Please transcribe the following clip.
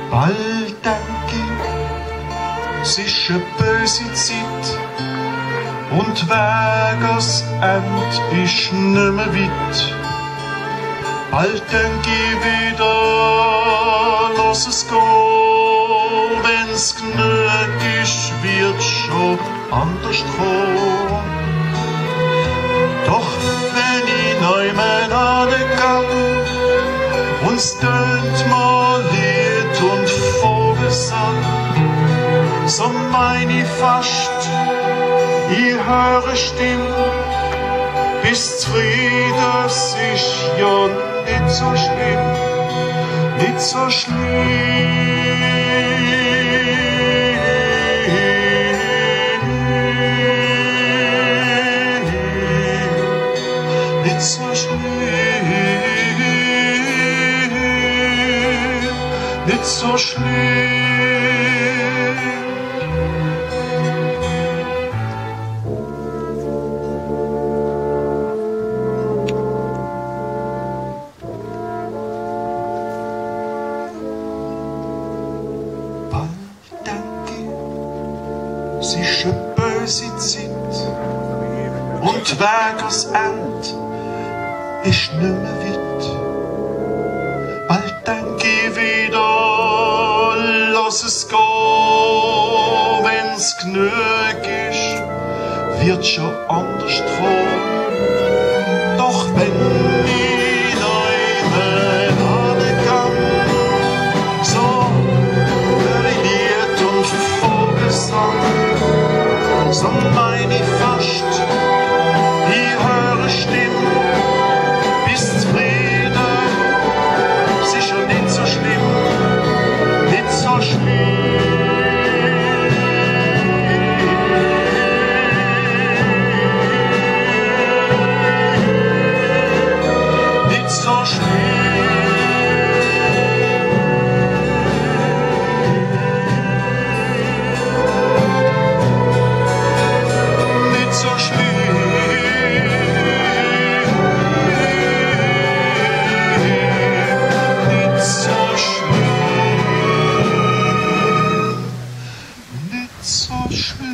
Bald denk ich, es ist eine böse Zeit und Weges End ist nicht mehr weit. Bald denk ich wieder, lass es gehen, wenn's genug ist, wird schon anders kommen. Doch wenn ich neu mein angegangen uns tönt mal Lied und Vogelsang, so mein ich fast, ich höre Stimme, bis zufrieden, es ist ja nicht so schlimm, nicht so schlimm. Nicht so schlimm, nicht so schlimm. Es ist eine böse Zeit und Weges End ist nicht mehr weit. Bald denk ich wieder, lass es gehen, wenn's genug ist, wird schon anders kommen. Doch wenn ich neu angegangen, so höre ich Lied und Vogelsang. So mein ich fast, ich höre Stimmen, bis zufrieden, es ist ja nicht so schlimm, nicht so schlimm. Nicht so schlimm. So schlimm, nicht so schlimm, nicht so schlimm.